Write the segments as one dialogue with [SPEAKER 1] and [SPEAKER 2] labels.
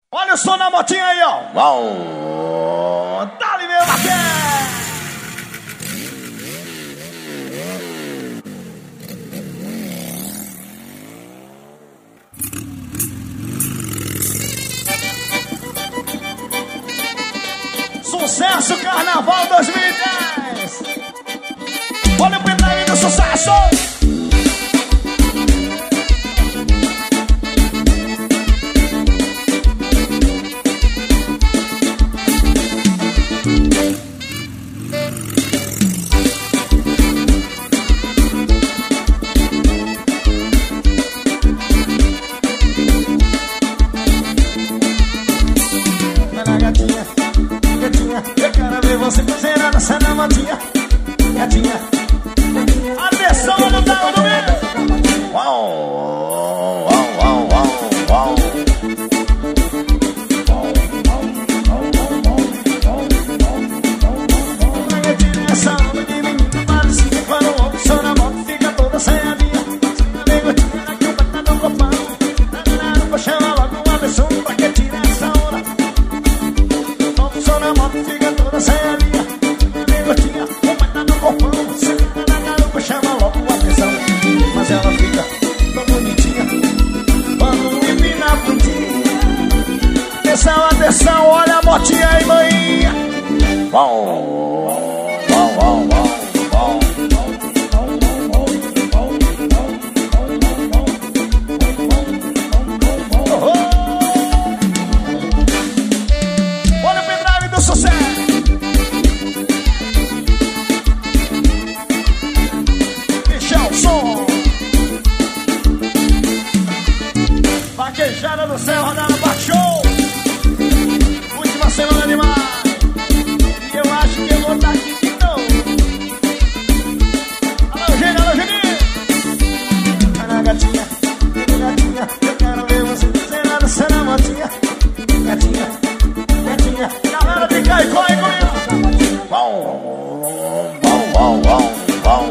[SPEAKER 1] Olha o som na motinha aí, ó. Uau! Dá-lhe, meu Marquinhos! Sucesso Carnaval 2010. Olha o pendrive do sucesso. Eu quero ver você fazendo dança na motinha. Gatinha, atenção, olha o dado do meio. Uau, uau, uau, uau, uau. Na direção de menino parecia quando o homem só na moto fica toda saiadinha. Sem gotinha na cama, tá no copão. Tá no chama logo uma pessoa pra que tira essa hora. Só na moto fica toda saiadinha. Nem gotinha, uma tá no corpão. Senta na garupa, chama logo a atenção. Mas ela fica tão bonitinha quando empina a pontinha. Atenção, atenção, olha a motinha aí, maninha. Uau, uau, uau, uau. Vaquejada do céu, rodada baixou. Última semana de maio. E eu acho que eu vou estar aqui de novo. Alô, Gênio, alô, Geninho. Ana gatinha, gatinha, eu quero ver você fazendo a dança na motinha. Gatinha, gatinha, galera de Caicó aí comigo. Uau, uau, uau, uau, uau.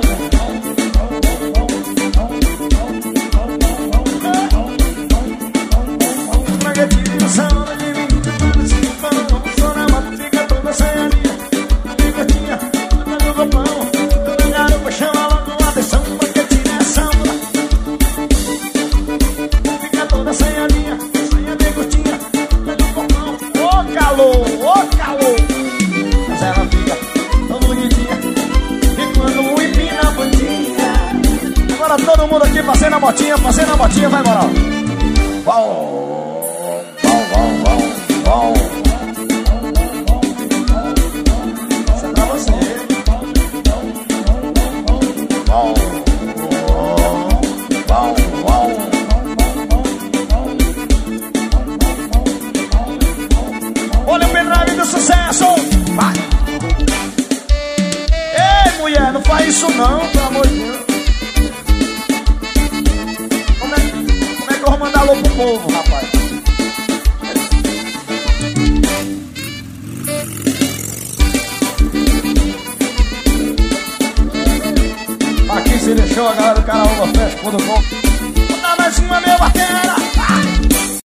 [SPEAKER 1] Todo mundo aqui fazendo a motinha, vai moral. Uau, uau, uau, uau, uau. Isso é pra você. Uau, uau, uau. Olha o pendrive do sucesso. Vai. Ei, mulher, não faz isso não, pelo amor de Deus. Eu vou mandar alô pro povo, rapaz. Aqui se deixou a galera do Caraúba Fest.com. Vou dar mais uma, meu vaqueira.